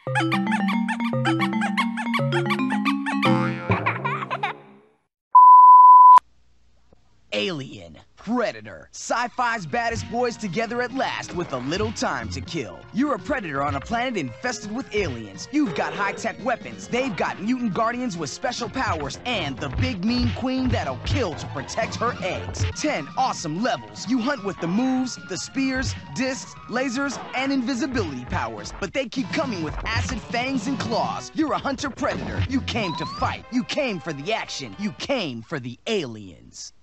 Alien, Predator, sci-fi's baddest boys together at last with a little time to kill. You're a predator on a planet infested with aliens. You've got high-tech weapons, they've got mutant guardians with special powers, and the big mean queen that'll kill to protect her eggs. 10 awesome levels. You hunt with the moves, the spears, discs, lasers, and invisibility powers, but they keep coming with acid fangs and claws. You're a hunter-predator. You came to fight. You came for the action. You came for the aliens.